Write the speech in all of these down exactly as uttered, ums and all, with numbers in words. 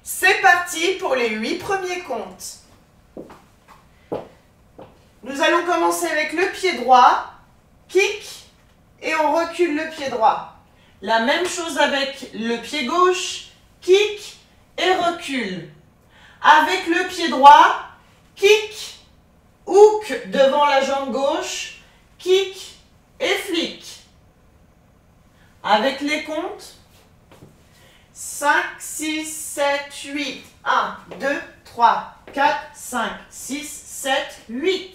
C'est parti pour les huit premiers comptes. Nous allons commencer avec le pied droit, kick, et on recule le pied droit. La même chose avec le pied gauche, kick et recule. Avec le pied droit, kick, hook devant la jambe gauche, kick et flick. Avec les comptes, cinq, six, sept, huit, un, deux, trois, quatre, cinq, six, sept, huit.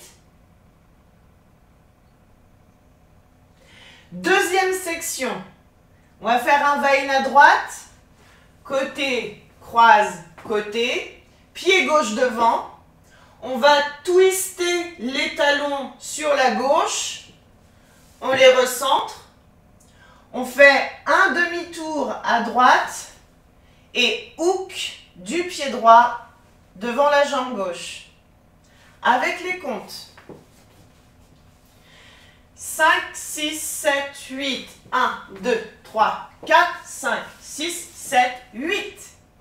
Deuxième section, on va faire un va-in à droite, côté, croise, côté, pied gauche devant. On va twister les talons sur la gauche, on les recentre. On fait un demi-tour à droite et hook du pied droit devant la jambe gauche. Avec les comptes. cinq, six, sept, huit, un, deux, trois, quatre, cinq, six, sept, huit.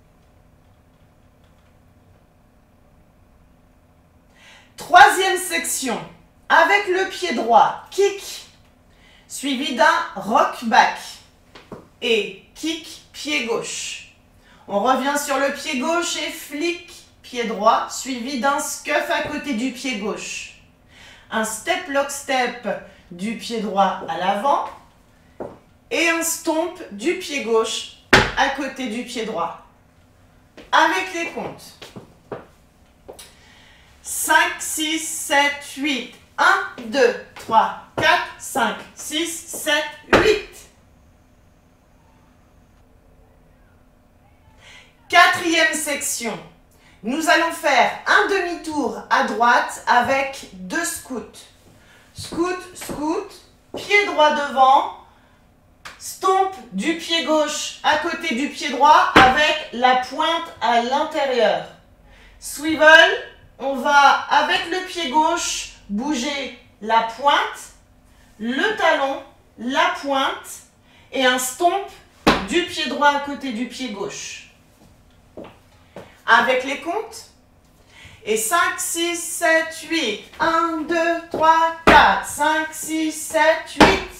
Troisième section. Avec le pied droit, kick, suivi d'un rock back et kick pied gauche. On revient sur le pied gauche et flick pied droit, suivi d'un scuff à côté du pied gauche. Un step lock step du pied droit à l'avant et un stomp du pied gauche à côté du pied droit. Avec les comptes. cinq, six, sept, huit, un, deux, trois, quatre, cinq, six, sept, huit. Quatrième section. Nous allons faire un demi-tour à droite avec deux scouts. Scout, scout, pied droit devant, stomp du pied gauche à côté du pied droit avec la pointe à l'intérieur. Swivel, on va avec le pied gauche bouger la pointe, le talon, la pointe et un stomp du pied droit à côté du pied gauche. Avec les comptes. Et cinq, six, sept, huit. un, deux, trois, quatre, cinq, six, sept, huit.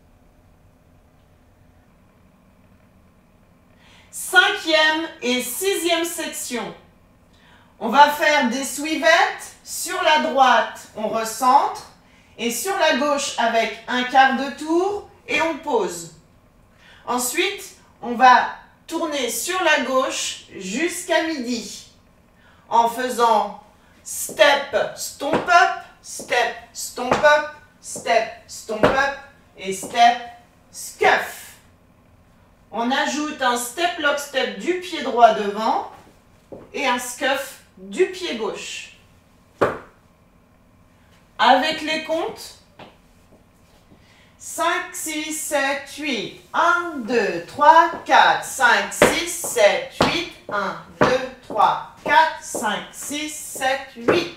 Cinquième et sixième section. On va faire des swivettes. Sur la droite, on recentre. Et sur la gauche, avec un quart de tour. Et on pose. Ensuite, on va tourner sur la gauche jusqu'à midi. En faisant step, stomp up, step, stomp up, step, stomp up et step, scuff. On ajoute un step lock step du pied droit devant et un scuff du pied gauche. Avec les comptes, cinq, six, sept, huit, un, deux, trois, quatre, cinq, six, sept, huit, un, deux, trois, quatre, cinq, six, sept, huit.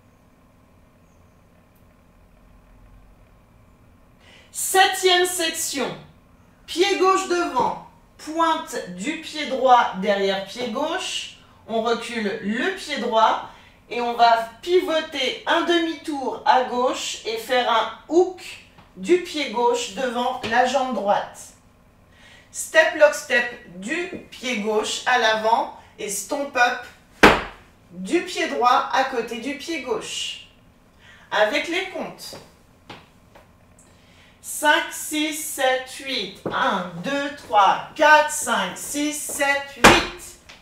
Septième section. Pied gauche devant, pointe du pied droit derrière pied gauche. On recule le pied droit et on va pivoter un demi-tour à gauche et faire un hook du pied gauche devant la jambe droite. Step lock step du pied gauche à l'avant et stomp up du pied droit à côté du pied gauche. Avec les comptes. cinq, six, sept, huit. un, deux, trois, quatre, cinq, six, sept, huit.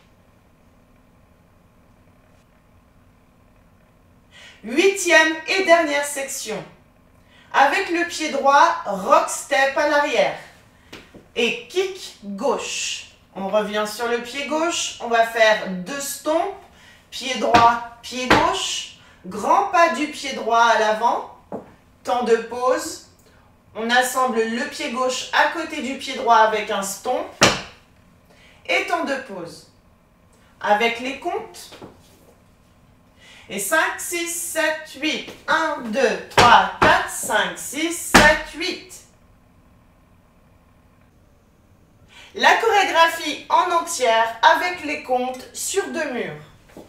Huitième et dernière section. Avec le pied droit, rock step à l'arrière et kick gauche. On revient sur le pied gauche, on va faire deux stomps, pied droit, pied gauche, grand pas du pied droit à l'avant, temps de pause. On assemble le pied gauche à côté du pied droit avec un stomp et temps de pause. Avec les comptes. Et cinq, six, sept, huit. un, deux, trois, quatre, cinq, six, sept, huit. La chorégraphie en entière avec les comptes sur deux murs.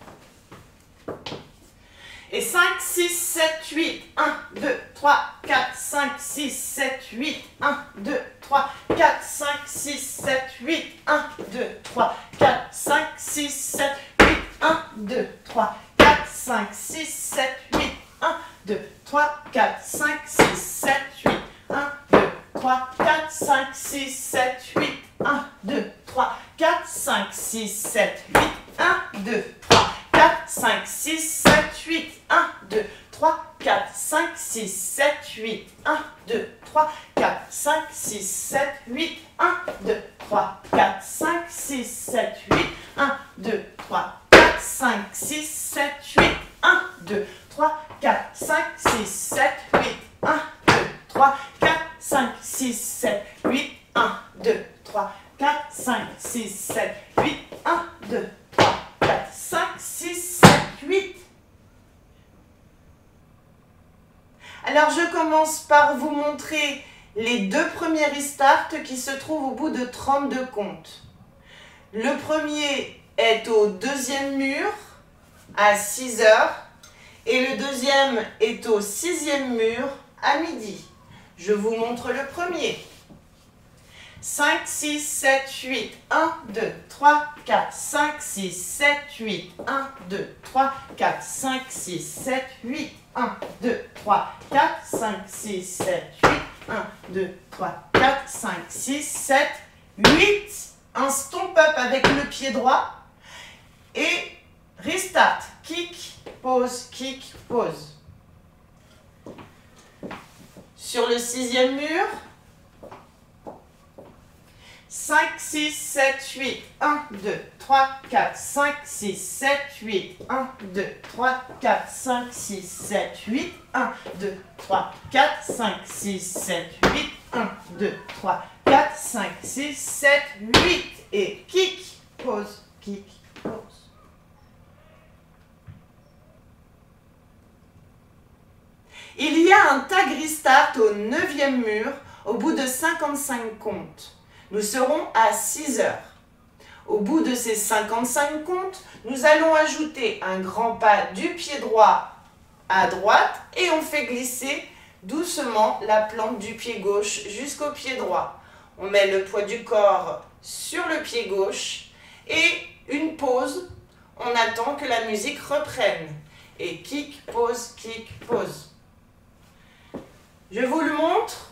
Et cinq, six, sept, huit, un, deux, trois, quatre, cinq, six, sept, huit, un, deux, trois, quatre, cinq, six, sept, huit, un, deux, trois, quatre, cinq, six, sept, huit, un, deux, trois, quatre, cinq, six, sept, huit, un, deux, trois, quatre, cinq, six, sept, huit, un, deux, trois, quatre, cinq, six, sept, huit, un, deux, trois, quatre, cinq, six, sept, huit, un, deux, trois, quatre, cinq, six, sept, huit, un, deux, trois, quatre, cinq, six, sept, huit, un, deux, trois, quatre, cinq, six, sept, huit, un, deux, trois, quatre, cinq, six, sept, huit, un, deux, trois, quatre, cinq, six, sept, huit, un, deux, trois, quatre, cinq, six, sept, huit, un, deux, trois, quatre, cinq, six, sept, huit, un, deux, trois, quatre, cinq, six, sept, huit, un, deux, trois, quatre, cinq, six, sept, huit. Alors je commence par vous montrer les deux premiers restarts qui se trouvent au bout de trente-deux comptes. Le premier est au deuxième mur à six heures et le deuxième est au sixième mur à midi. Je vous montre le premier. cinq, six, sept, huit, un, deux, trois, quatre, cinq, six, sept, huit, un, deux, trois, quatre, cinq, six, sept, huit, un, deux, trois, quatre, cinq, six, sept, huit, un, deux, trois, quatre, cinq, six, sept, huit. Un stomp up avec le pied droit et restart. Kick, pause, kick, pause. Sur le sixième mur, cinq, six, sept, huit, un, deux, trois, quatre, cinq, six, sept, huit, un, deux, trois, quatre, cinq, six, sept, huit, un, deux, trois, quatre, cinq, six, sept, huit, un, deux, trois, quatre, cinq, six, sept, huit. Et kick, pause, kick, pause. Il y a un tag restart au neuvième mur au bout de cinquante-cinq comptes. Nous serons à six heures. Au bout de ces cinquante-cinq comptes, nous allons ajouter un grand pas du pied droit à droite et on fait glisser doucement la plante du pied gauche jusqu'au pied droit. On met le poids du corps sur le pied gauche et une pause. On attend que la musique reprenne. Et kick, pause, kick, pause. Je vous le montre.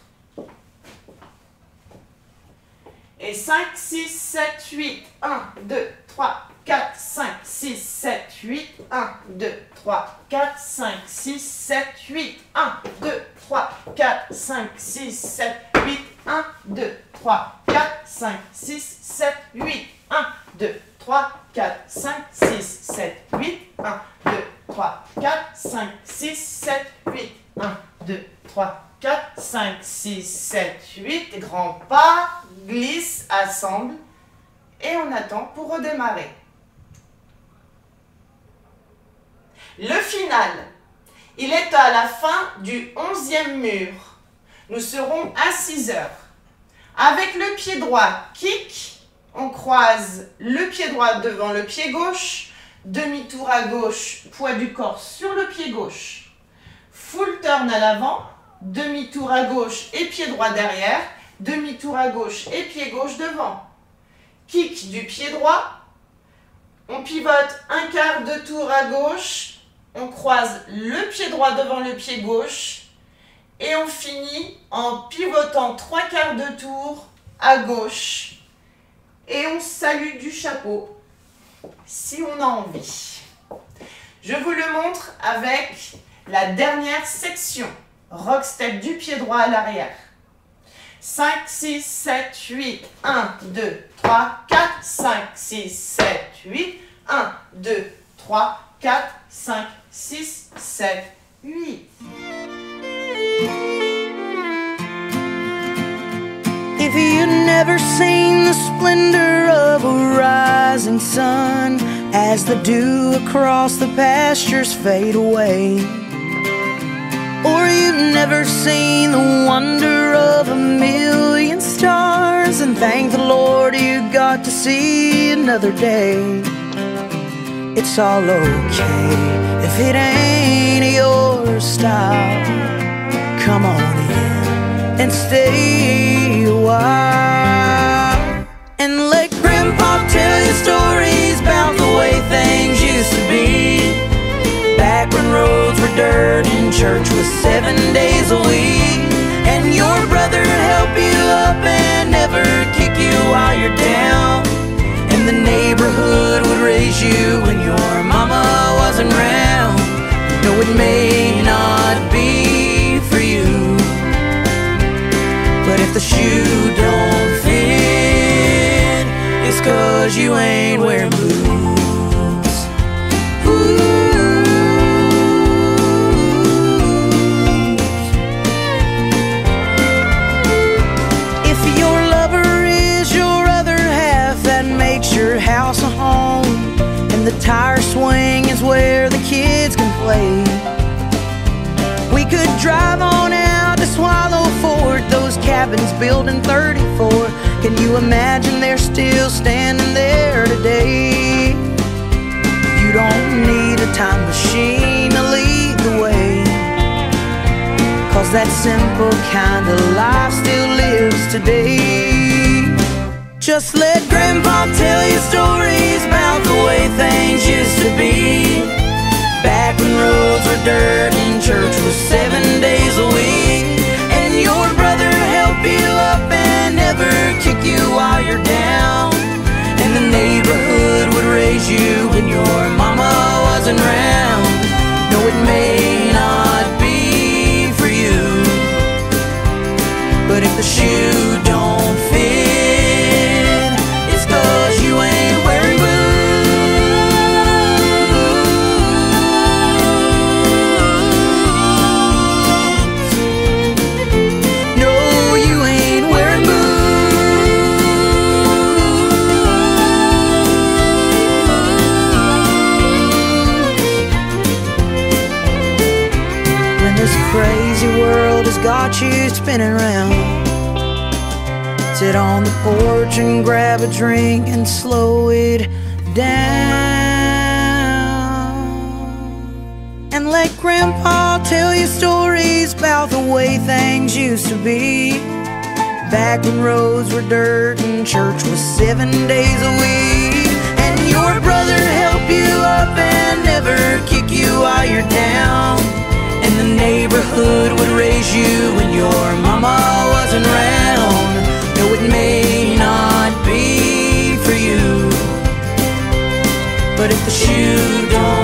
Et cinq, six, sept, huit, un, deux, trois, quatre, cinq, six, sept, huit, un, deux, trois, quatre, cinq, six, sept, huit, un, deux, trois, quatre, cinq, six, sept, huit, un, deux, trois, quatre, cinq, six, sept, huit, un, deux, trois, quatre, cinq, six, sept, huit, un, deux, trois, quatre, cinq, six, sept, huit, un, deux, trois, quatre, cinq, six, sept, huit, grand pas, glisse, assemble et on attend pour redémarrer. Le final, il est à la fin du onzième mur. Nous serons à six heures. Avec le pied droit, kick, on croise le pied droit devant le pied gauche, demi-tour à gauche, poids du corps sur le pied gauche, full turn à l'avant, demi-tour à gauche et pied droit derrière, demi-tour à gauche et pied gauche devant. Kick du pied droit, on pivote un quart de tour à gauche, on croise le pied droit devant le pied gauche et on finit en pivotant trois quarts de tour à gauche et on salue du chapeau si on a envie. Je vous le montre avec la dernière section. Rock step du pied droit à l'arrière. cinq, six, sept, huit, un, deux, trois, quatre, cinq, six, sept, huit, un, deux, trois, quatre, cinq, six, sept, huit. If you'd never seen the splendor of a rising sun as the dew across the pastures fade away, or you've never seen the wonder of a million stars Jesus and thank the Lord you got to see another day. It's all okay if it ain't your style. Come on in and stay a while, and let Grandpa tell you stories about the way things used to be, back when roads were dirt and church was seven days a week, and your brother help you up and never kick you while you're down, and the neighborhood would raise you when your mama wasn't around. No, it may not be for you, but if the shoe don't fit, it's 'cause you ain't wearing boots. Ooh. Your house a home, and the tire swing is where the kids can play. We could drive on out to Swallow Fort, those cabins built in thirty-four. Can you imagine they're still standing there today? You don't need a time machine to lead the way, 'cause that simple kind of life still lives today. Just let Grandpa tell you stories about the way things used to be, back when roads were dirt and church was seven days a week, and your brother help you up and never kick you while you're down, and the neighborhood would raise you when your mama wasn't around. No, it may not be for you, but if the shoe don't fit, you ain't wearing boots. No, you ain't wearing boots. When this crazy world has got you spinning round, sit on the porch and grab a drink and slow it down, and let Grandpa tell you stories about the way things used to be, back when roads were dirt and church was seven days a week, and your brother help you up and never kick you while you're down, and the neighborhood would raise you when your mama wasn't around. No, it may not be for you, but if the shoe don't